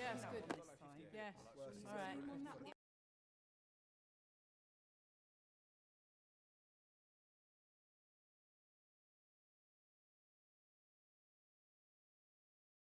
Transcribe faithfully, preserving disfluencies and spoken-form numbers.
Yeah, it's good this time. Yeah. All right.